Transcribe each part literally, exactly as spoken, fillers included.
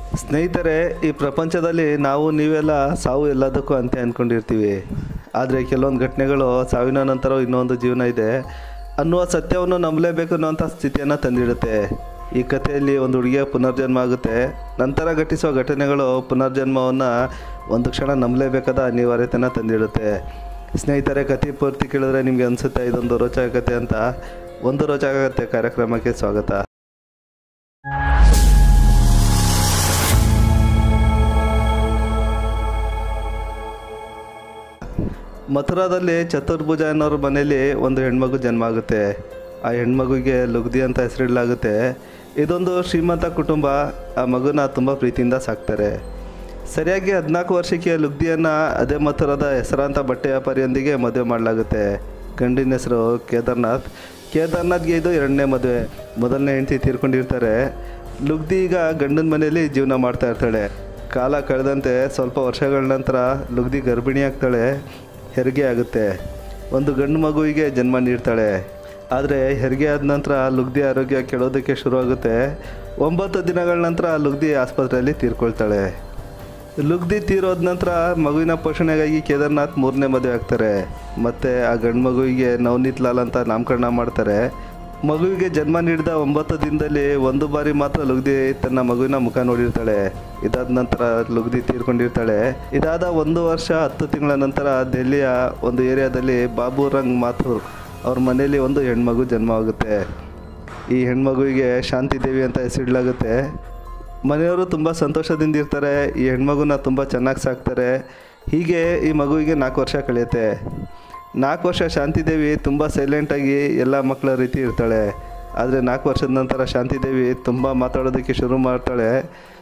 ಸ್ನೇಹಿತರೆ, ಈ ಪ್ರಪಂಚದಲ್ಲಿ ನಾವು ನೀವೆಲ್ಲ ಸಾವು ಎಲ್ಲದಕ್ಕೂ ಅಂತ ಅಂದ್ಕೊಂಡಿರ್ತೀವಿ. ಆದರೆ ಕೆಲವೊಂದು ಘಟನೆಗಳು ಸಾವಿನ ನಂತರ ಇನ್ನೊಂದು ಜೀವನ ಇದೆ ಅನ್ನುವ ಸತ್ಯವನ್ನು ನಂಬಲೇಬೇಕು ಅನ್ನೋಂಥ ಸ್ಥಿತಿಯನ್ನು ತಂದಿಡುತ್ತೆ. ಈ ಕಥೆಯಲ್ಲಿ ಒಂದು ಹುಡುಗಿಯ ಪುನರ್ಜನ್ಮ ಆಗುತ್ತೆ. ನಂತರ ಘಟಿಸುವ ಘಟನೆಗಳು ಪುನರ್ಜನ್ಮವನ್ನು ಒಂದು ಕ್ಷಣ ನಂಬಲೇಬೇಕಾದ ಅನಿವಾರ್ಯತೆಯನ್ನು ತಂದಿಡುತ್ತೆ. ಸ್ನೇಹಿತರೆ, ಕಥೆ ಪೂರ್ತಿ ಕೇಳಿದ್ರೆ ನಿಮಗೆ ಅನಿಸುತ್ತೆ ಇದೊಂದು ರೋಚಕ ಕಥೆ ಅಂತ. ಒಂದು ರೋಚಕ ಕಥೆ ಕಾರ್ಯಕ್ರಮಕ್ಕೆ ಸ್ವಾಗತ. ಮಥುರಾದಲ್ಲಿ ಚತುರ್ಭುಜ ಅನ್ನೋರ ಮನೆಯಲ್ಲಿ ಒಂದು ಹೆಣ್ಮಗು ಜನ್ಮ ಆಗುತ್ತೆ. ಆ ಹೆಣ್ಮಗುಗೆ ಲುಗ್ದಿ ಅಂತ ಹೆಸರಿಡಲಾಗುತ್ತೆ. ಇದೊಂದು ಶ್ರೀಮಂತ ಕುಟುಂಬ. ಆ ಮಗುನ ತುಂಬ ಪ್ರೀತಿಯಿಂದ ಸಾಕ್ತಾರೆ. ಸರಿಯಾಗಿ ಹದಿನಾಲ್ಕು ವರ್ಷಕ್ಕೆ ಲುಗ್ದಿಯನ್ನು ಅದೇ ಮಥುರಾದ ಹೆಸರಾಂತ ಬಟ್ಟೆ ವ್ಯಾಪಾರಿಯೊಂದಿಗೆ ಮದುವೆ ಮಾಡಲಾಗುತ್ತೆ. ಗಂಡಿನ ಹೆಸರು ಕೇದಾರ್ನಾಥ್. ಕೇದಾರ್ನಾಥ್ಗೆ ಇದು ಎರಡನೇ ಮದುವೆ. ಮೊದಲನೇ ಹೆಂಡತಿ ತೀರ್ಕೊಂಡಿರ್ತಾರೆ. ಲುಗ್ದಿ ಈಗ ಗಂಡನ ಮನೆಯಲ್ಲಿ ಜೀವನ ಮಾಡ್ತಾ ಇರ್ತಾಳೆ. ಕಾಲ ಕಳೆದಂತೆ ಸ್ವಲ್ಪ ವರ್ಷಗಳ ನಂತರ ಲುಗ್ದಿ ಗರ್ಭಿಣಿ ಆಗ್ತಾಳೆ. ಹೆರಿಗೆ ಆಗುತ್ತೆ. ಒಂದು ಗಂಡು ಮಗುವಿಗೆ ಜನ್ಮ ನೀಡ್ತಾಳೆ. ಆದರೆ ಹೆರಿಗೆ ಆದ ನಂತರ ಲುಗ್ದಿ ಆರೋಗ್ಯ ಕೆಡೋದಕ್ಕೆ ಶುರುವಾಗುತ್ತೆ. ಒಂಬತ್ತು ದಿನಗಳ ನಂತರ ಲುಗ್ದಿ ಆಸ್ಪತ್ರೆಯಲ್ಲಿ ತೀರ್ಕೊಳ್ತಾಳೆ. ಲುಗ್ದಿ ತೀರೋದ ನಂತರ ಮಗುವಿನ ಪೋಷಣೆಗಾಗಿ ಕೇದಾರ್ನಾಥ್ ಮೂರನೇ ಮದುವೆ ಆಗ್ತಾರೆ. ಮತ್ತು ಆ ಗಂಡು ಮಗುವಿಗೆ ನವನೀತ್ ಲಾಲ್ ಅಂತ ನಾಮಕರಣ ಮಾಡ್ತಾರೆ. ಮಗುವಿಗೆ ಜನ್ಮ ನೀಡಿದ ಒಂಬತ್ತು ದಿನದಲ್ಲಿ ಒಂದು ಬಾರಿ ಮಾತ್ರ ಲುಗ್ದಿ ತನ್ನ ಮಗುವಿನ ಮುಖ ನೋಡಿರ್ತಾಳೆ. ಇದಾದ ನಂತರ ಲುಗ್ದಿ ತೀರ್ಕೊಂಡಿರ್ತಾಳೆ. ಇದಾದ ಒಂದು ವರ್ಷ ಹತ್ತು ತಿಂಗಳ ನಂತರ ದೆಹಲಿಯ ಒಂದು ಏರಿಯಾದಲ್ಲಿ ಬಾಬು ರಂಗ್ ಮಾಥುರ್ ಅವ್ರ ಮನೆಯಲ್ಲಿ ಒಂದು ಹೆಣ್ಮಗು ಜನ್ಮವಾಗುತ್ತೆ. ಈ ಹೆಣ್ಮಗುವಿಗೆ ಶಾಂತಿದೇವಿ ಅಂತ ಹೆಸರಿಡಲಾಗುತ್ತೆ. ಮನೆಯವರು ತುಂಬ ಸಂತೋಷದಿಂದ ಇರ್ತಾರೆ. ಈ ಹೆಣ್ಮಗುನ ತುಂಬ ಚೆನ್ನಾಗಿ ಸಾಕ್ತಾರೆ. ಹೀಗೆ ಈ ಮಗುವಿಗೆ ನಾಲ್ಕು ವರ್ಷ ಕಳೆಯುತ್ತೆ. ನಾಲ್ಕು ವರ್ಷ ಶಾಂತಿದೇವಿ ತುಂಬ ಸೈಲೆಂಟಾಗಿ ಎಲ್ಲ ಮಕ್ಕಳ ರೀತಿ ಇರ್ತಾಳೆ. ಆದರೆ ನಾಲ್ಕು ವರ್ಷದ ನಂತರ ಶಾಂತಿದೇವಿ ತುಂಬ ಮಾತಾಡೋದಕ್ಕೆ ಶುರು ಮಾಡ್ತಾಳೆ.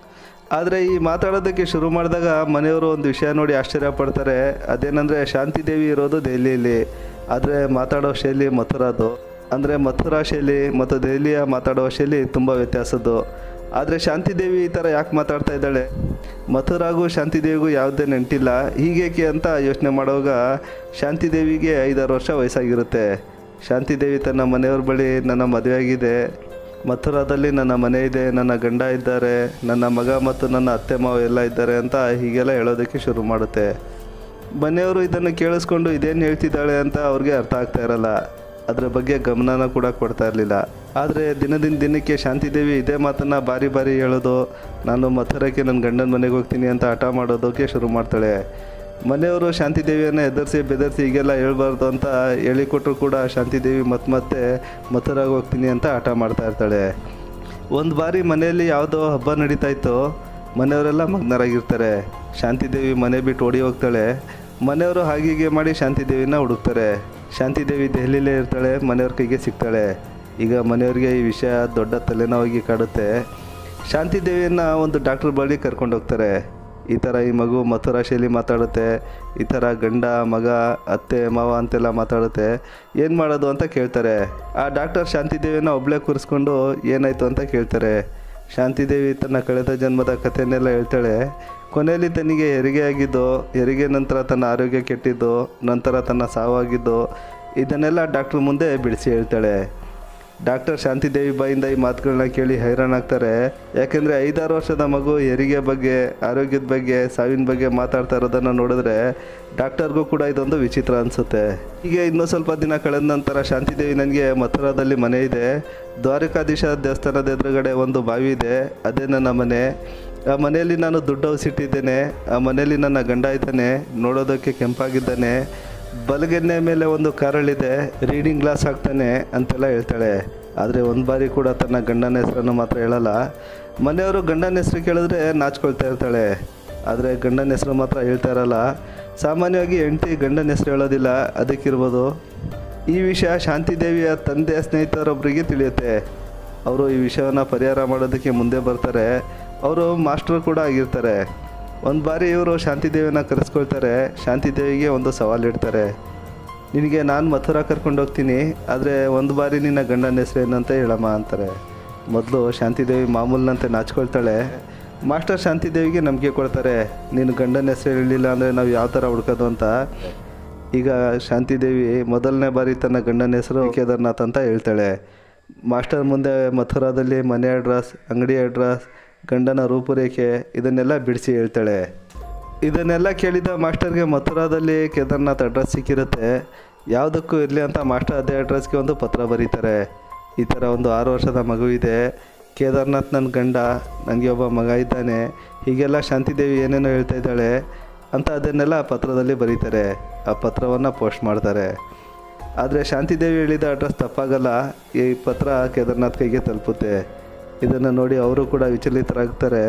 ಆದರೆ ಈ ಮಾತಾಡೋದಕ್ಕೆ ಶುರು ಮಾಡಿದಾಗ ಮನೆಯವರು ಒಂದು ವಿಷಯ ನೋಡಿ ಆಶ್ಚರ್ಯ ಪಡ್ತಾರೆ. ಅದೇನೆಂದರೆ ಶಾಂತಿದೇವಿ ಇರೋದು ದೆಹಲಿಯಲ್ಲಿ, ಆದರೆ ಮಾತಾಡೋ ಶೈಲಿ ಮಥುರಾದು. ಅಂದರೆ ಮಥುರಾ ಶೈಲಿ ಮತ್ತು ದೆಹಲಿಯ ಮಾತಾಡೋ ಶೈಲಿ ತುಂಬ ವ್ಯತ್ಯಾಸದ್ದು. ಆದರೆ ಶಾಂತಿದೇವಿ ಈ ಥರ ಯಾಕೆ ಮಾತಾಡ್ತಾ ಇದ್ದಾಳೆ? ಮಥುರಾಗೂ ಶಾಂತಿದೇವಿಗೂ ಯಾವುದೇ ನೆಂಟಿಲ್ಲ, ಹೀಗೇಕೆ ಅಂತ ಯೋಚನೆ ಮಾಡುವಾಗ ಶಾಂತಿದೇವಿಗೆ ಐದಾರು ವರ್ಷ ವಯಸ್ಸಾಗಿರುತ್ತೆ. ಶಾಂತಿದೇವಿ ತನ್ನ ಮನೆಯವ್ರ ಬಳಿ ನನ್ನ ಮದುವೆ ಆಗಿದೆ, ಮಥುರಾದಲ್ಲಿ ನನ್ನ ಮನೆ ಇದೆ, ನನ್ನ ಗಂಡ ಇದ್ದಾರೆ, ನನ್ನ ಮಗ ಮತ್ತು ನನ್ನ ಅತ್ತೆ ಮಾವ ಎಲ್ಲ ಇದ್ದಾರೆ ಅಂತ ಹೀಗೆಲ್ಲ ಹೇಳೋದಕ್ಕೆ ಶುರು ಮಾಡುತ್ತೆ. ಮನೆಯವರು ಇದನ್ನು ಕೇಳಿಸ್ಕೊಂಡು ಇದೇನು ಹೇಳ್ತಿದ್ದಾಳೆ ಅಂತ ಅವ್ರಿಗೆ ಅರ್ಥ ಆಗ್ತಾ ಇರಲ್ಲ. ಅದರ ಬಗ್ಗೆ ಗಮನನ ಕೂಡ ಕೊಡ್ತಾ ಇರಲಿಲ್ಲ. ಆದರೆ ದಿನದಿಂದ ದಿನಕ್ಕೆ ಶಾಂತಿದೇವಿ ಇದೇ ಮಾತನ್ನು ಬಾರಿ ಬಾರಿ ಹೇಳೋದು, ನಾನು ಮಥುರಕ್ಕೆ ನನ್ನ ಗಂಡನ ಮನೆಗೆ ಹೋಗ್ತೀನಿ ಅಂತ ಹಠ ಮಾಡೋದಕ್ಕೆ ಶುರು ಮಾಡ್ತಾಳೆ. ಮನೆಯವರು ಶಾಂತಿದೇವಿಯನ್ನು ಎದುರಿಸಿ ಬೆದರಿಸಿ ಹೀಗೆಲ್ಲ ಹೇಳ್ಬಾರ್ದು ಅಂತ ಹೇಳಿಕೊಟ್ರು ಕೂಡ ಶಾಂತಿದೇವಿ ಮತ್ತೆ ಮತ್ತೆ ಮಥುರಾಗೆ ಹೋಗ್ತೀನಿ ಅಂತ ಹಠ ಮಾಡ್ತಾ ಇರ್ತಾಳೆ. ಒಂದು ಬಾರಿ ಮನೆಯಲ್ಲಿ ಯಾವುದೋ ಹಬ್ಬ ನಡೀತಾ ಇತ್ತು. ಮನೆಯವರೆಲ್ಲ ಮಗ್ನರಾಗಿರ್ತಾರೆ. ಶಾಂತಿದೇವಿ ಮನೆ ಬಿಟ್ಟು ಓಡಿ ಹೋಗ್ತಾಳೆ. ಮನೆಯವರು ಹಾಗೀಗೆ ಮಾಡಿ ಶಾಂತಿದೇವಿನ ಹುಡುಕ್ತಾರೆ. ಶಾಂತಿದೇವಿ ದೆಹಲಿಲೇ ಇರ್ತಾಳೆ. ಮನೆಯವ್ರ ಕೈಗೆ ಸಿಗ್ತಾಳೆ. ಈಗ ಮನೆಯವ್ರಿಗೆ ಈ ವಿಷಯ ದೊಡ್ಡ ತಲೆನೋವಾಗಿ ಕಾಡುತ್ತೆ. ಶಾಂತಿದೇವಿಯನ್ನು ಒಂದು ಡಾಕ್ಟ್ರ್ ಬಳಿ ಕರ್ಕೊಂಡು ಹೋಗ್ತಾರೆ. ಈ ಥರ ಈ ಮಗು ಮಥುರಾ ಶೈಲಿ ಮಾತಾಡುತ್ತೆ, ಈ ಥರ ಗಂಡ ಮಗ ಅತ್ತೆ ಮಾವ ಅಂತೆಲ್ಲ ಮಾತಾಡುತ್ತೆ, ಏನು ಮಾಡೋದು ಅಂತ ಕೇಳ್ತಾರೆ. ಆ ಡಾಕ್ಟರ್ ಶಾಂತಿದೇವಿನ ಒಬ್ಬಳೇ ಕೂರಿಸ್ಕೊಂಡು ಏನಾಯಿತು ಅಂತ ಕೇಳ್ತಾರೆ. ಶಾಂತಿದೇವಿ ತನ್ನ ಕಳೆದ ಜನ್ಮದ ಕಥೆಯನ್ನೆಲ್ಲ ಹೇಳ್ತಾಳೆ. ಕೊನೆಯಲ್ಲಿ ತನಗೆ ಹೆರಿಗೆ ಆಗಿದ್ದು, ಹೆರಿಗೆ ನಂತರ ತನ್ನ ಆರೋಗ್ಯ ಕೆಟ್ಟಿದ್ದು, ನಂತರ ತನ್ನ ಸಾವಾಗಿದ್ದು, ಇದನ್ನೆಲ್ಲ ಡಾಕ್ಟ್ರ್ ಮುಂದೆ ಬಿಡಿಸಿ ಹೇಳ್ತಾಳೆ. ಡಾಕ್ಟರ್ ಶಾಂತಿದೇವಿ ಬಾಯಿಂದ ಈ ಮಾತುಗಳನ್ನ ಕೇಳಿ ಹೈರಾಣಾಗ್ತಾರೆ. ಯಾಕೆಂದರೆ ಐದಾರು ವರ್ಷದ ಮಗು ಹೆರಿಗೆ ಬಗ್ಗೆ, ಆರೋಗ್ಯದ ಬಗ್ಗೆ, ಸಾವಿನ ಬಗ್ಗೆ ಮಾತಾಡ್ತಾ ಇರೋದನ್ನು ನೋಡಿದ್ರೆ ಡಾಕ್ಟರ್ಗೂ ಕೂಡ ಇದೊಂದು ವಿಚಿತ್ರ ಅನಿಸುತ್ತೆ. ಹೀಗೆ ಇನ್ನೂ ಸ್ವಲ್ಪ ದಿನ ಕಳೆದ ನಂತರ ಶಾಂತಿದೇವಿ ನನಗೆ ಮಥುರಾದಲ್ಲಿ ಮನೆ ಇದೆ, ದ್ವಾರಕಾಧೀಶ ದೇವಸ್ಥಾನದ ಎದುರುಗಡೆ ಒಂದು ಬಾವಿ ಇದೆ, ಅದೇ ನನ್ನ ಮನೆ. ಆ ಮನೆಯಲ್ಲಿ ನಾನು ದುಡ್ಡು ಔಸಿಟ್ಟಿದ್ದೇನೆ. ಆ ಮನೆಯಲ್ಲಿ ನನ್ನ ಗಂಡ ಇದ್ದಾನೆ, ನೋಡೋದಕ್ಕೆ ಕೆಂಪಾಗಿದ್ದಾನೆ, ಬಲಗೆನ್ನೆ ಮೇಲೆ ಒಂದು ಕಾರಳಿದೆ, ರೀಡಿಂಗ್ ಗ್ಲಾಸ್ ಹಾಕ್ತಾನೆ ಅಂತೆಲ್ಲ ಹೇಳ್ತಾಳೆ. ಆದರೆ ಒಂದು ಬಾರಿ ಕೂಡ ತನ್ನ ಗಂಡನ ಹೆಸರನ್ನು ಮಾತ್ರ ಹೇಳಲ್ಲ. ಮನೆಯವರು ಗಂಡನ ಹೆಸರು ಕೇಳಿದ್ರೆ ನಾಚ್ಕೊಳ್ತಾ ಇರ್ತಾಳೆ. ಆದರೆ ಗಂಡನ ಹೆಸರು ಮಾತ್ರ ಹೇಳ್ತಾ ಇರಲ್ಲ. ಸಾಮಾನ್ಯವಾಗಿ ಹೆಂಡತಿ ಗಂಡನ ಹೆಸರು ಹೇಳೋದಿಲ್ಲ, ಅದಕ್ಕಿರ್ಬೋದು. ಈ ವಿಷಯ ಶಾಂತಿದೇವಿಯ ತಂದೆಯ ಸ್ನೇಹಿತರೊಬ್ಬರಿಗೆ ತಿಳಿಯುತ್ತೆ. ಅವರು ಈ ವಿಷಯವನ್ನು ಪರಿಹಾರ ಮಾಡೋದಕ್ಕೆ ಮುಂದೆ ಬರ್ತಾರೆ. ಅವರು ಮಾಸ್ಟರ್ ಕೂಡ ಆಗಿರ್ತಾರೆ. ಒಂದು ಬಾರಿ ಇವರು ಶಾಂತಿದೇವಿನ ಕರೆಸ್ಕೊಳ್ತಾರೆ. ಶಾಂತಿದೇವಿಗೆ ಒಂದು ಸವಾಲು ಇಡ್ತಾರೆ. ನಿನಗೆ ನಾನು ಮಥುರಾ ಕರ್ಕೊಂಡು ಹೋಗ್ತೀನಿ, ಆದರೆ ಒಂದು ಬಾರಿ ನಿನ್ನ ಗಂಡನ ಹೆಸರು ಏನಂತ ಹೇಳಮ್ಮ ಅಂತಾರೆ. ಮೊದಲು ಶಾಂತಿದೇವಿ ಮಾಮೂಲಿನಂತೆ ನಾಚ್ಕೊಳ್ತಾಳೆ. ಮಾಸ್ಟರ್ ಶಾಂತಿದೇವಿಗೆ ನಂಬಿಕೆ ಕೊಡ್ತಾರೆ, ನೀನು ಗಂಡನ ಹೆಸರು ಹೇಳಲಿಲ್ಲ ಅಂದರೆ ನಾವು ಯಾವ ಥರ ಹುಡ್ಕೋದು ಅಂತ. ಈಗ ಶಾಂತಿದೇವಿ ಮೊದಲನೇ ಬಾರಿ ತನ್ನ ಗಂಡನ ಹೆಸರು ಕೇದಾರ್ನಾಥ್ ಅಂತ ಹೇಳ್ತಾಳೆ. ಮಾಸ್ಟರ್ ಮುಂದೆ ಮಥುರಾದಲ್ಲಿ ಮನೆ ಅಡ್ರೆಸ್, ಅಂಗಡಿ ಅಡ್ರೆಸ್, ಗಂಡನ ರೂಪುರೇಖೆ ಇದನ್ನೆಲ್ಲ ಬಿಡಿಸಿ ಹೇಳ್ತಾಳೆ. ಇದನ್ನೆಲ್ಲ ಕೇಳಿದ ಮಾಸ್ಟರ್ಗೆ ಮಥುರಾದಲ್ಲಿ ಕೇದಾರ್ನಾಥ್ ಅಡ್ರೆಸ್ ಸಿಕ್ಕಿರುತ್ತೆ. ಯಾವುದಕ್ಕೂ ಇರಲಿ ಅಂತ ಮಾಸ್ಟರ್ ಅದೇ ಅಡ್ರೆಸ್ಗೆ ಒಂದು ಪತ್ರ ಬರೀತಾರೆ. ಈ ಥರ ಒಂದು ಆರು ವರ್ಷದ ಮಗು ಇದೆ, ಕೇದಾರ್ನಾಥ್ ನನ್ನ ಗಂಡ, ನನಗೆ ಒಬ್ಬ ಮಗ ಇದ್ದಾನೆ, ಹೀಗೆಲ್ಲ ಶಾಂತಿದೇವಿ ಏನೇನೋ ಹೇಳ್ತಾ ಇದ್ದಾಳೆ ಅಂತ ಅದನ್ನೆಲ್ಲ ಪತ್ರದಲ್ಲಿ ಬರೀತಾರೆ. ಆ ಪತ್ರವನ್ನು ಪೋಸ್ಟ್ ಮಾಡ್ತಾರೆ. ಆದರೆ ಶಾಂತಿದೇವಿ ಹೇಳಿದ ಅಡ್ರೆಸ್ ತಪ್ಪಾಗಲ್ಲ. ಈ ಪತ್ರ ಕೇದಾರ್ನಾಥ್ ಕೈಗೆ ತಲುಪುತ್ತೆ. ಇದನ್ನು ನೋಡಿ ಅವರು ಕೂಡ ವಿಚಲಿತರಾಗ್ತಾರೆ.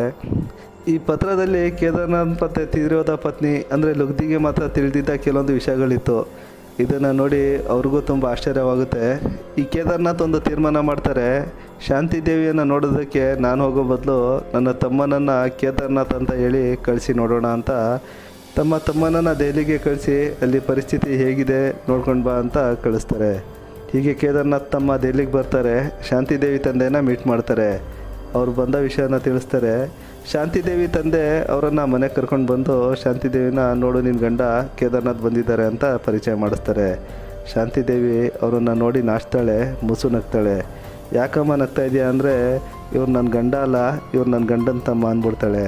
ಈ ಪತ್ರದಲ್ಲಿ ಕೇದಾರ್ನಾಥ್ ಮತ್ತೆ ತೀರಿರೋದ ಪತ್ನಿ ಅಂದರೆ ಲುಗ್ದಿಗೆ ಮಾತ್ರ ತಿಳಿದಿದ್ದ ಕೆಲವೊಂದು ವಿಷಯಗಳಿತ್ತು. ಇದನ್ನು ನೋಡಿ ಅವ್ರಿಗೂ ತುಂಬ ಆಶ್ಚರ್ಯವಾಗುತ್ತೆ. ಈ ಕೇದಾರ್ನಾಥ್ ಒಂದು ತೀರ್ಮಾನ ಮಾಡ್ತಾರೆ, ಶಾಂತಿದೇವಿಯನ್ನು ನೋಡೋದಕ್ಕೆ ನಾನು ಹೋಗೋ ಬದಲು ನನ್ನ ತಮ್ಮನನ್ನು ಕೇದಾರ್ನಾಥ್ ಅಂತ ಹೇಳಿ ಕಳಿಸಿ ನೋಡೋಣ ಅಂತ ತಮ್ಮ ತಮ್ಮನನ್ನು ದೆಹಲಿಗೆ ಕಳಿಸಿ ಅಲ್ಲಿ ಪರಿಸ್ಥಿತಿ ಹೇಗಿದೆ ನೋಡ್ಕೊಂಡು ಬಾ ಅಂತ ಕಳಿಸ್ತಾರೆ. ಹೀಗೆ ಕೇದಾರ್ನಾಥ್ ತಮ್ಮ ದೆಹಲಿಗೆ ಬರ್ತಾರೆ. ಶಾಂತಿದೇವಿ ತಂದೆನ ಮೀಟ್ ಮಾಡ್ತಾರೆ. ಅವ್ರು ಬಂದ ವಿಷಯನ ತಿಳಿಸ್ತಾರೆ. ಶಾಂತಿದೇವಿ ತಂದೆ ಅವರನ್ನು ಮನೆಗೆ ಕರ್ಕೊಂಡು ಬಂದು ಶಾಂತಿದೇವಿನ ನೋಡು ನಿನ್ನ ಗಂಡ ಕೇದಾರ್ನಾಥ್ ಬಂದಿದ್ದಾರೆ ಅಂತ ಪರಿಚಯ ಮಾಡಿಸ್ತಾರೆ. ಶಾಂತಿದೇವಿ ಅವರನ್ನು ನೋಡಿ ನಾಚ್ತಾಳೆ, ಮುಸು ನಗ್ತಾಳೆ. ಯಾಕಮ್ಮ ನಗ್ತಾ ಇದೆಯಾ ಅಂದರೆ ಇವ್ರು ನನ್ನ ಗಂಡ ಅಲ್ಲ, ಇವ್ರು ನನ್ನ ಗಂಡನ ತಮ್ಮ ಅಂದ್ಬಿಡ್ತಾಳೆ.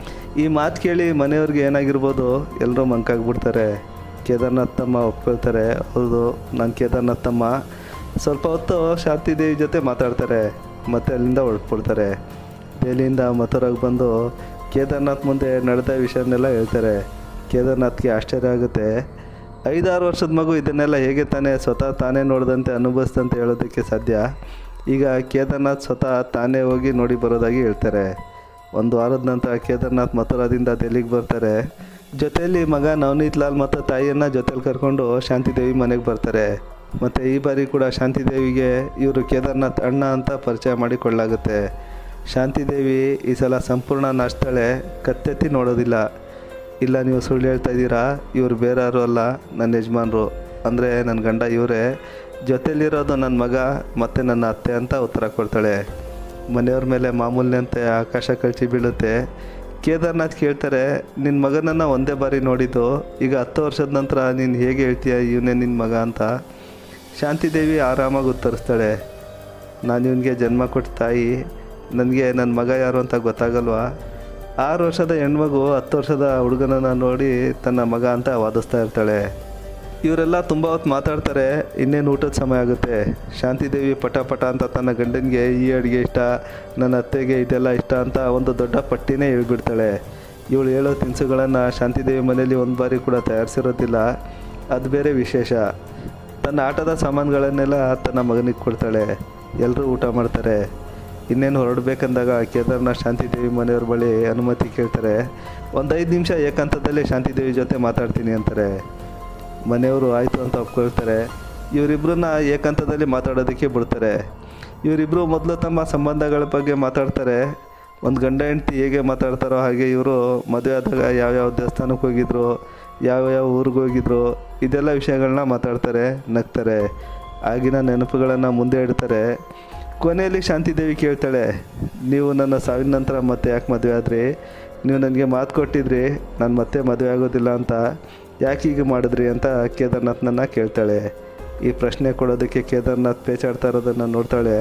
ಈ ಮಾತು ಕೇಳಿ ಮನೆಯವ್ರಿಗೆ ಏನಾಗಿರ್ಬೋದು, ಎಲ್ಲರೂ ಮಂಕಾಗ್ಬಿಡ್ತಾರೆ. ಕೇದಾರ್ನಾಥ್ ತಮ್ಮ ಒಪ್ಕೊಳ್ತಾರೆ, ಹೌದು ನಾನು ಕೇದಾರ್ನಾಥ್ ತಮ್ಮ. ಸ್ವಲ್ಪ ಹೊತ್ತು ಶಾಂತಿದೇವಿ ಜೊತೆ ಮಾತಾಡ್ತಾರೆ, ಮತ್ತು ಅಲ್ಲಿಂದ ಹೊರಟ್ಬಿಡ್ತಾರೆ. ದೆಹಲಿಯಿಂದ ಮಥುರಾಗೆ ಬಂದು ಕೇದಾರ್ನಾಥ್ ಮುಂದೆ ನಡೆದ ವಿಷಯನೆಲ್ಲ ಹೇಳ್ತಾರೆ. ಕೇದಾರ್ನಾಥ್ಗೆ ಆಶ್ಚರ್ಯ ಆಗುತ್ತೆ. ಐದಾರು ವರ್ಷದ ಮಗು ಇದನ್ನೆಲ್ಲ ಹೇಗೆ ತಾನೇ ಸ್ವತಃ ತಾನೇ ನೋಡಿದಂತೆ ಅನುಭವಿಸಿದಂತೆ ಹೇಳೋದಕ್ಕೆ ಸಾಧ್ಯ. ಈಗ ಕೇದಾರ್ನಾಥ್ ಸ್ವತಃ ತಾನೇ ಹೋಗಿ ನೋಡಿ ಬರೋದಾಗಿ ಹೇಳ್ತಾರೆ. ಒಂದು ವಾರದ ನಂತರ ಕೇದಾರ್ನಾಥ್ ಮಥುರಾದಿಂದ ದೆಹಲಿಗೆ ಬರ್ತಾರೆ. ಜೊತೆಯಲ್ಲಿ ಮಗ ನವನೀತ್ ಲಾಲ್ ಮತ್ತು ತಾಯಿಯನ್ನು ಜೊತೆಲಿ ಕರ್ಕೊಂಡು ಶಾಂತಿದೇವಿ ಮನೆಗೆ ಬರ್ತಾರೆ. ಮತ್ತು ಈ ಬಾರಿ ಕೂಡ ಶಾಂತಿದೇವಿಗೆ ಇವರು ಕೇದಾರ್ನಾಥ್ ಅಣ್ಣ ಅಂತ ಪರಿಚಯ ಮಾಡಿಕೊಳ್ಳಾಗುತ್ತೆ. ಶಾಂತಿದೇವಿ ಈ ಸಲ ಸಂಪೂರ್ಣ ನಾಚ್ತಾಳೆ, ಕತ್ತೆತ್ತಿ ನೋಡೋದಿಲ್ಲ. ಇಲ್ಲ ನೀವು ಸುಳ್ಳು ಹೇಳ್ತಾ ಇದ್ದೀರಾ, ಇವರು ಬೇರೆ ಯಾರು ಅಲ್ಲ, ನನ್ನ ಯಜಮಾನರು ಅಂದರೆ ನನ್ನ ಗಂಡ ಇವರೇ, ಜೊತೆಲಿರೋದು ನನ್ನ ಮಗ ಮತ್ತು ನನ್ನ ಅತ್ತೆ ಅಂತ ಉತ್ತರ ಕೊಡ್ತಾಳೆ. ಮನೆಯವ್ರ ಮೇಲೆ ಮಾಮೂಲಿನಂತೆ ಆಕಾಶ ಕಳಚಿ ಬೀಳುತ್ತೆ. ಕೇದಾರ್ನಾಥ್ ಕೇಳ್ತಾರೆ, ನಿನ್ನ ಮಗನನ್ನು ಒಂದೇ ಬಾರಿ ನೋಡಿದ್ದು, ಈಗ ಹತ್ತು ವರ್ಷದ ನಂತರ ನೀನು ಹೇಗೆ ಹೇಳ್ತೀಯ ಇವನೇ ನಿನ್ನ ಮಗ ಅಂತ. ಶಾಂತಿದೇವಿ ಆರಾಮಾಗಿ ಉತ್ತರಿಸ್ತಾಳೆ, ನಾನು ಇವನಿಗೆ ಜನ್ಮ ಕೊಟ್ಟ ತಾಯಿ, ನನಗೆ ನನ್ನ ಮಗ ಯಾರು ಅಂತ ಗೊತ್ತಾಗಲ್ವಾ. ಆರು ವರ್ಷದ ಹೆಣ್ಮಗು ಹತ್ತು ವರ್ಷದ ಹುಡುಗನನ್ನು ನೋಡಿ ತನ್ನ ಮಗ ಅಂತ ವಾದಿಸ್ತಾ ಇರ್ತಾಳೆ. ಇವರೆಲ್ಲ ತುಂಬ ಹೊತ್ತು ಮಾತಾಡ್ತಾರೆ. ಇನ್ನೇನು ಊಟದ ಸಮಯ ಆಗುತ್ತೆ. ಶಾಂತಿದೇವಿ ಪಟ ಪಟ ಅಂತ ತನ್ನ ಗಂಡನಿಗೆ ಈ ಅಡುಗೆ ಇಷ್ಟ, ನನ್ನ ಅತ್ತೆಗೆ ಇದೆಲ್ಲ ಇಷ್ಟ ಅಂತ ಒಂದು ದೊಡ್ಡ ಪಟ್ಟಿನೇ ಹೇಳ್ಬಿಡ್ತಾಳೆ. ಇವಳು ಹೇಳೋ ತಿನಿಸುಗಳನ್ನು ಶಾಂತಿದೇವಿ ಮನೆಯಲ್ಲಿ ಒಂದು ಬಾರಿ ಕೂಡ ತಯಾರಿಸಿರೋದಿಲ್ಲ. ಅದು ಬೇರೆ ವಿಶೇಷ. ತನ್ನ ಆಟದ ಸಾಮಾನುಗಳನ್ನೆಲ್ಲ ತನ್ನ ಮಗನಿಗೆ ಕೊಡ್ತಾಳೆ. ಎಲ್ಲರೂ ಊಟ ಮಾಡ್ತಾರೆ. ಇನ್ನೇನು ಹೊರಡಬೇಕಂದಾಗ ಕೇದಾರ್ನಾಥ್ ಶಾಂತಿದೇವಿ ಮನೆಯವ್ರ ಬಳಿ ಅನುಮತಿ ಕೇಳ್ತಾರೆ. ಒಂದು ಐದು ನಿಮಿಷ ಏಕಾಂತದಲ್ಲಿ ಶಾಂತಿದೇವಿ ಜೊತೆ ಮಾತಾಡ್ತೀನಿ ಅಂತಾರೆ. ಮನೆಯವರು ಆಯಿತು ಅಂತ ಒಪ್ಕೊಳ್ತಾರೆ. ಇವರಿಬ್ಬರನ್ನ ಏಕಾಂತದಲ್ಲಿ ಮಾತಾಡೋದಕ್ಕೆ ಬಿಡ್ತಾರೆ. ಇವರಿಬ್ಬರು ಮೊದಲು ತಮ್ಮ ಸಂಬಂಧಗಳ ಬಗ್ಗೆ ಮಾತಾಡ್ತಾರೆ. ಒಂದು ಗಂಡ ಹೆಂಡತಿ ಹೇಗೆ ಮಾತಾಡ್ತಾರೋ ಹಾಗೆ ಇವರು ಮದುವೆ ಆದಾಗ ಯಾವ್ಯಾವ ದೇವಸ್ಥಾನಕ್ಕೆ ಹೋಗಿದ್ರು, ಯಾವ್ಯಾವ ಊರಿಗೆ ಹೋಗಿದ್ರು, ಇದೆಲ್ಲ ವಿಷಯಗಳನ್ನ ಮಾತಾಡ್ತಾರೆ, ನಗ್ತಾರೆ. ಆಗಿನ ನೆನಪುಗಳನ್ನು ಮುಂದೆ ಇಡ್ತಾರೆ. ಕೊನೆಯಲ್ಲಿ ಶಾಂತಿದೇವಿ ಕೇಳ್ತಾಳೆ, ನೀವು ನನ್ನ ಸಾವಿನ ನಂತರ ಮತ್ತೆ ಯಾಕೆ ಮದುವೆ ಆದ್ರಿ? ನೀವು ನನಗೆ ಮಾತು ಕೊಟ್ಟಿದ್ರಿ ನಾನು ಮತ್ತೆ ಮದುವೆ ಆಗೋದಿಲ್ಲ ಅಂತ, ಯಾಕೆ ಹೀಗೆ ಮಾಡಿದ್ರಿ ಅಂತ ಕೇದಾರ್ನಾಥ್ನನ್ನ ಕೇಳ್ತಾಳೆ. ಈ ಪ್ರಶ್ನೆ ಕೊಡೋದಕ್ಕೆ ಕೇದಾರ್ನಾಥ್ ಪೇಚಾಡ್ತಾ ಇರೋದನ್ನು ನೋಡ್ತಾಳೆ.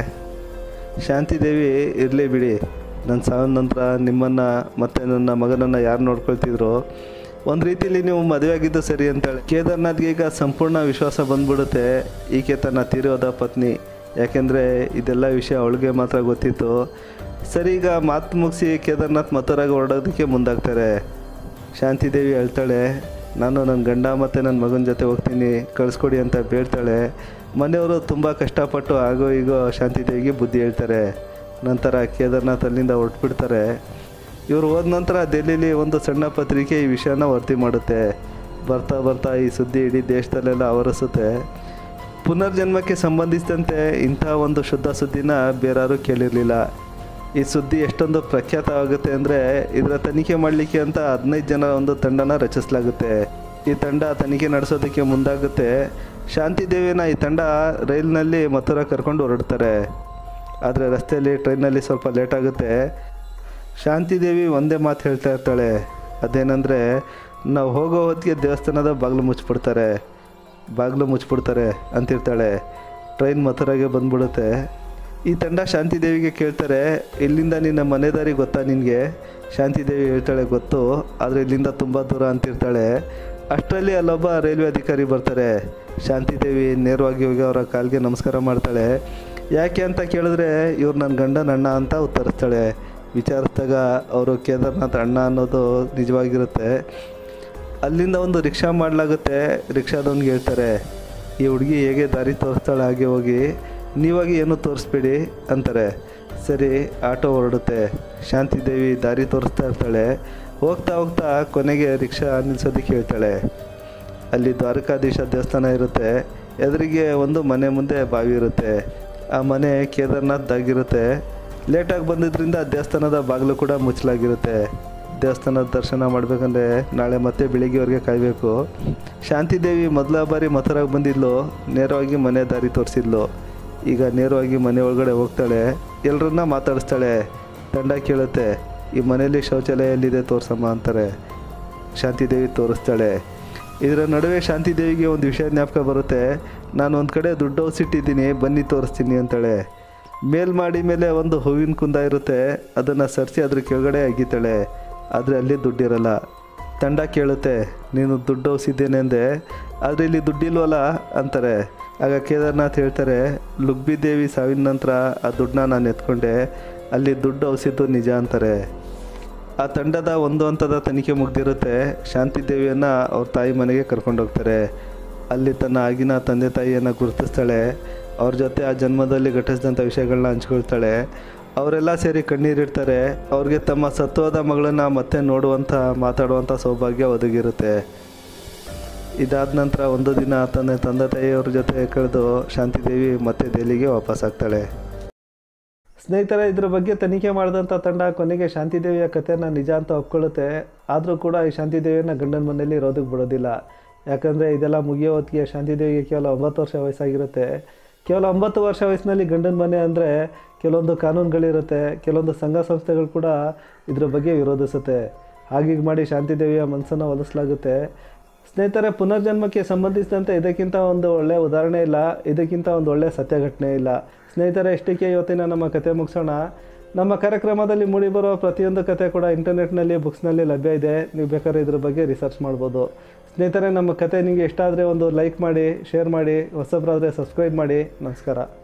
ಶಾಂತಿದೇವಿ, ಇರಲಿ ಬಿಡಿ, ನನ್ನ ಸಾವಿನ ನಂತರ ನಿಮ್ಮನ್ನು ಮತ್ತು ನನ್ನ ಮಗನನ್ನು ಯಾರು ನೋಡ್ಕೊಳ್ತಿದ್ರು, ಒಂದು ರೀತಿಯಲ್ಲಿ ನೀವು ಮದುವೆ ಆಗಿದ್ದು ಸರಿ ಅಂತಾಳೆ. ಕೇದಾರ್ನಾಥ್ಗೆ ಈಗ ಸಂಪೂರ್ಣ ವಿಶ್ವಾಸ ಬಂದ್ಬಿಡುತ್ತೆ, ಈಕೆ ತನ್ನ ತೀರೋದ ಪತ್ನಿ. ಯಾಕೆಂದರೆ ಇದೆಲ್ಲ ವಿಷಯ ಅವಳಿಗೆ ಮಾತ್ರ ಗೊತ್ತಿತ್ತು. ಸರಿ, ಈಗ ಮಾತು ಮುಗಿಸಿ ಕೇದಾರ್ನಾಥ್ ಮಥುರಾಗೆ ಹೊರಡೋದಕ್ಕೆ ಮುಂದಾಗ್ತಾರೆ. ಶಾಂತಿದೇವಿ ಹೇಳ್ತಾಳೆ, ನಾನು ನನ್ನ ಗಂಡ ಮತ್ತು ನನ್ನ ಮಗನ ಜೊತೆ ಹೋಗ್ತೀನಿ, ಕಳಿಸ್ಕೊಡಿ ಅಂತ ಬೇಡ್ತಾಳೆ. ಮನೆಯವರು ತುಂಬ ಕಷ್ಟಪಟ್ಟು ಆಗೋ ಈಗೋ ಶಾಂತಿದೇವಿಗೆ ಬುದ್ಧಿ ಹೇಳ್ತಾರೆ. ನಂತರ ಕೇದಾರ್ನಾಥ್ ಅಲ್ಲಿಂದ ಹೊರಟ್ಬಿಡ್ತಾರೆ. ಇವರು ಹೋದ ನಂತರ ದೆಹಲಿಲಿ ಒಂದು ಸಣ್ಣ ಪತ್ರಿಕೆ ಈ ವಿಷಯನ ವರದಿ ಮಾಡುತ್ತೆ. ಬರ್ತಾ ಬರ್ತಾ ಈ ಸುದ್ದಿ ಇಡೀ ದೇಶದಲ್ಲೆಲ್ಲ ಆವರಿಸುತ್ತೆ. ಪುನರ್ಜನ್ಮಕ್ಕೆ ಸಂಬಂಧಿಸಿದಂತೆ ಇಂಥ ಒಂದು ಶುದ್ಧ ಸುದ್ದಿನ ಬೇರಾರು ಕೇಳಿರಲಿಲ್ಲ. ಈ ಸುದ್ದಿ ಎಷ್ಟೊಂದು ಪ್ರಖ್ಯಾತವಾಗುತ್ತೆ ಅಂದರೆ ಇದರ ತನಿಖೆ ಮಾಡಲಿಕ್ಕೆ ಅಂತ ಹದಿನೈದು ಜನ ಒಂದು ತಂಡನ ರಚಿಸಲಾಗುತ್ತೆ. ಈ ತಂಡ ತನಿಖೆ ನಡೆಸೋದಕ್ಕೆ ಮುಂದಾಗುತ್ತೆ. ಶಾಂತಿದೇವಿನ ಈ ತಂಡ ರೈಲಿನಲ್ಲಿ ಮಥುರಾ ಕರ್ಕೊಂಡು ಹೊರಡ್ತಾರೆ. ಆದರೆ ರಸ್ತೆಯಲ್ಲಿ ಟ್ರೈನಲ್ಲಿ ಸ್ವಲ್ಪ ಲೇಟ್ ಆಗುತ್ತೆ. ಶಾಂತಿದೇವಿ ಒಂದೇ ಮಾತು ಹೇಳ್ತಾ ಇರ್ತಾಳೆ, ಅದೇನೆಂದರೆ ನಾವು ಹೋಗೋ ಹೊತ್ತಿಗೆ ದೇವಸ್ಥಾನದ ಬಾಗಿಲು ಮುಚ್ಚಿಬಿಡ್ತಾರೆ ಬಾಗಿಲು ಮುಚ್ಚಿಬಿಡ್ತಾರೆ ಅಂತಿರ್ತಾಳೆ. ಟ್ರೈನ್ ಮಥುರಾಗೆ ಬಂದ್ಬಿಡುತ್ತೆ. ಈ ತಂಡ ಶಾಂತಿದೇವಿಗೆ ಕೇಳ್ತಾರೆ, ಇಲ್ಲಿಂದ ನಿನ್ನ ಮನೆ ದಾರಿ ಗೊತ್ತಾ ನಿನಗೆ? ಶಾಂತಿದೇವಿ ಹೇಳ್ತಾಳೆ, ಗೊತ್ತು, ಆದರೆ ಇಲ್ಲಿಂದ ತುಂಬ ದೂರ ಅಂತಿರ್ತಾಳೆ. ಅಷ್ಟರಲ್ಲಿ ಅಲ್ಲೊಬ್ಬ ರೈಲ್ವೆ ಅಧಿಕಾರಿ ಬರ್ತಾರೆ. ಶಾಂತಿದೇವಿ ನೇರವಾಗಿ ಹೋಗಿ ಅವರ ಕಾಲಿಗೆ ನಮಸ್ಕಾರ ಮಾಡ್ತಾಳೆ. ಯಾಕೆ ಅಂತ ಕೇಳಿದ್ರೆ ಇವ್ರು ನನ್ನ ಗಂಡನ ಅಣ್ಣ ಅಂತ ಉತ್ತರಿಸ್ತಾಳೆ. ವಿಚಾರಿಸಿದಾಗ ಅವರು ಕೇದಾರ್ನಾಥ್ ಅಣ್ಣ ಅನ್ನೋದು ನಿಜವಾಗಿರುತ್ತೆ. ಅಲ್ಲಿಂದ ಒಂದು ರಿಕ್ಷಾ ಮಾಡಲಾಗುತ್ತೆ. ರಿಕ್ಷಾದವನಿಗೆ ಹೇಳ್ತಾರೆ, ಈ ಹುಡುಗಿ ಹೇಗೆ ದಾರಿ ತೋರಿಸ್ತಾಳೆ ಹಾಗೆ ಹೋಗಿ, ನೀವಾಗಿ ಏನೂ ತೋರಿಸ್ಬೇಡಿ ಅಂತಾರೆ. ಸರಿ, ಆಟೋ ಹೊರಡುತ್ತೆ. ಶಾಂತಿದೇವಿ ದಾರಿ ತೋರಿಸ್ತಾ ಇರ್ತಾಳೆ. ಹೋಗ್ತಾ ಹೋಗ್ತಾ ಕೊನೆಗೆ ರಿಕ್ಷಾ ನಿಲ್ಸೋದಕ್ಕೆ ಹೇಳ್ತಾಳೆ. ಅಲ್ಲಿ ದ್ವಾರಕಾಧೀಶ ದೇವಸ್ಥಾನ ಇರುತ್ತೆ. ಎದುರಿಗೆ ಒಂದು ಮನೆ ಮುಂದೆ ಬಾವಿ ಇರುತ್ತೆ. ಆ ಮನೆ ಕೇದಾರ್ನಾಥ್ದಾಗಿರುತ್ತೆ. ಲೇಟಾಗಿ ಬಂದಿದ್ದರಿಂದ ದೇವಸ್ಥಾನದ ಬಾಗಿಲು ಕೂಡ ಮುಚ್ಚಲಾಗಿರುತ್ತೆ. ದೇವಸ್ಥಾನದ ದರ್ಶನ ಮಾಡಬೇಕಂದ್ರೆ ನಾಳೆ ಮತ್ತೆ ಬೆಳಿಗ್ಗೆವರೆಗೆ ಕಾಯಬೇಕು. ಶಾಂತಿದೇವಿ ಮೊದಲ ಬಾರಿ ಮಥುರಾಗೆ ಬಂದಿದ್ಲು, ನೇರವಾಗಿ ಮನೆ ದಾರಿ ತೋರಿಸಿದ್ಲು. ಈಗ ನೇರವಾಗಿ ಮನೆ ಒಳಗಡೆ ಹೋಗ್ತಾಳೆ. ಎಲ್ಲರನ್ನ ಮಾತಾಡಿಸ್ತಾಳೆ. ತಂಡ ಕೇಳುತ್ತೆ, ಈ ಮನೆಯಲ್ಲಿ ಶೌಚಾಲಯ ಎಲ್ಲಿದೆ ತೋರಿಸಮ್ಮ ಅಂತಾರೆ. ಶಾಂತಿದೇವಿ ತೋರಿಸ್ತಾಳೆ. ಇದರ ನಡುವೆ ಶಾಂತಿದೇವಿಗೆ ಒಂದು ವಿಷಯ ಜ್ಞಾಪಕ ಬರುತ್ತೆ. ನಾನು ಒಂದು ಕಡೆ ದುಡ್ಡು ಔಸಿಟ್ಟಿದ್ದೀನಿ, ಬನ್ನಿ ತೋರಿಸ್ತೀನಿ ಅಂತಾಳೆ. ಮೇಲ್ಮಾಡಿ ಮೇಲೆ ಒಂದು ಹೂವಿನ ಕುಂದ ಇರುತ್ತೆ. ಅದನ್ನು ಸರಿಸಿ ಅದ್ರ ಕೆಳಗಡೆ ಅಗಿತಾಳೆ. ಆದರೆ ಅಲ್ಲಿ ದುಡ್ಡಿರಲ್ಲ. ತಂಡ ಕೇಳುತ್ತೆ, ನೀನು ದುಡ್ಡು ಔಸಿದ್ದೇನೆ ಅಂದೆ, ಆದರೆ ಇಲ್ಲಿ ದುಡ್ಡಿಲ್ವಲ್ಲ ಅಂತಾರೆ. ಆಗ ಕೇದಾರ್ನಾಥ್ ಹೇಳ್ತಾರೆ, ಲುಗ್ಬಿದೇವಿ ಸಾವಿನ ನಂತರ ಆ ದುಡ್ಡನ್ನ ನಾನು ಎತ್ಕೊಂಡೆ, ಅಲ್ಲಿ ದುಡ್ಡು ಔಸಿದ್ದು ನಿಜ ಅಂತಾರೆ. ಆ ತಂಡದ ಒಂದು ಹಂತದ ತನಿಖೆ ಮುಗ್ದಿರುತ್ತೆ. ಶಾಂತಿದೇವಿಯನ್ನು ಅವ್ರ ತಾಯಿ ಮನೆಗೆ ಕರ್ಕೊಂಡೋಗ್ತಾರೆ. ಅಲ್ಲಿ ತನ್ನ ಆಗಿನ ತಂದೆ ತಾಯಿಯನ್ನು ಗುರುತಿಸ್ತಾಳೆ. ಅವ್ರ ಜೊತೆ ಆ ಜನ್ಮದಲ್ಲಿ ಘಟಿಸಿದಂಥ ವಿಷಯಗಳನ್ನ ಹಂಚ್ಕೊಳ್ತಾಳೆ. ಅವರೆಲ್ಲ ಸೇರಿ ಕಣ್ಣೀರಿಡ್ತಾರೆ. ಅವ್ರಿಗೆ ತಮ್ಮ ಸತ್ವದ ಮಗಳನ್ನು ಮತ್ತೆ ನೋಡುವಂಥ ಮಾತಾಡುವಂಥ ಸೌಭಾಗ್ಯ ಒದಗಿರುತ್ತೆ. ಇದಾದ ನಂತರ ಒಂದು ದಿನ ತನ್ನ ತಂದೆ ತಾಯಿಯವ್ರ ಜೊತೆ ಕಳೆದು ಶಾಂತಿದೇವಿ ಮತ್ತೆ ದೆಹಲಿಗೆ ವಾಪಸ್ಸಾಗ್ತಾಳೆ. ಸ್ನೇಹಿತರೆ, ಇದ್ರ ಬಗ್ಗೆ ತನಿಖೆ ಮಾಡಿದಂಥ ತಂಡ ಕೊನೆಗೆ ಶಾಂತಿದೇವಿಯ ಕಥೆಯನ್ನು ನಿಜ ಅಂತ ಒಪ್ಕೊಳ್ಳುತ್ತೆ. ಆದರೂ ಕೂಡ ಈ ಶಾಂತಿದೇವಿಯನ್ನು ಗಂಡನ ಮನೆಯಲ್ಲಿ ಇರೋದಕ್ಕೆ ಬಿಡೋದಿಲ್ಲ. ಯಾಕಂದರೆ ಇದೆಲ್ಲ ಮುಗಿಯೋ ಹೊತ್ತಿಗೆ ಶಾಂತಿದೇವಿಗೆ ಕೇವಲ ಒಂಬತ್ತು ವರ್ಷ ವಯಸ್ಸಾಗಿರುತ್ತೆ. ಕೇವಲ ಒಂಬತ್ತು ವರ್ಷ ವಯಸ್ಸಿನಲ್ಲಿ ಗಂಡನ ಮನೆ ಅಂದರೆ ಕೆಲವೊಂದು ಕಾನೂನುಗಳಿರುತ್ತೆ, ಕೆಲವೊಂದು ಸಂಘ ಸಂಸ್ಥೆಗಳು ಕೂಡ ಇದ್ರ ಬಗ್ಗೆ ವಿರೋಧಿಸುತ್ತೆ. ಹಾಗೀಗೆ ಮಾಡಿ ಶಾಂತಿದೇವಿಯ ಮನಸ್ಸನ್ನು ಒಲಿಸಲಾಗುತ್ತೆ. ಸ್ನೇಹಿತರೆ, ಪುನರ್ಜನ್ಮಕ್ಕೆ ಸಂಬಂಧಿಸಿದಂತೆ ಇದಕ್ಕಿಂತ ಒಂದು ಒಳ್ಳೆಯ ಉದಾಹರಣೆ ಇಲ್ಲ, ಇದಕ್ಕಿಂತ ಒಂದು ಒಳ್ಳೆಯ ಸತ್ಯ ಘಟನೆ ಇಲ್ಲ. ಸ್ನೇಹಿತರೆ, ಇಷ್ಟಕ್ಕೆ ಇವತ್ತಿನ ನಮ್ಮ ಕತೆ ಮುಗಿಸೋಣ. ನಮ್ಮ ಕಾರ್ಯಕ್ರಮದಲ್ಲಿ ಮೂಡಿಬರುವ ಪ್ರತಿಯೊಂದು ಕತೆ ಕೂಡ ಇಂಟರ್ನೆಟ್ನಲ್ಲಿ ಬುಕ್ಸ್ನಲ್ಲಿ ಲಭ್ಯ ಇದೆ. ನೀವು ಬೇಕಾದ್ರೆ ಇದ್ರ ಬಗ್ಗೆ ರಿಸರ್ಚ್ ಮಾಡ್ಬೋದು. ಸ್ನೇಹಿತರೆ, ನಮ್ಮ ಕತೆ ನಿಮಗೆ ಇಷ್ಟ ಆದರೆ ಒಂದು ಲೈಕ್ ಮಾಡಿ, ಶೇರ್ ಮಾಡಿ, ಹೊಸಬ್ರಾದರೆ ಸಬ್ಸ್ಕ್ರೈಬ್ ಮಾಡಿ. ನಮಸ್ಕಾರ.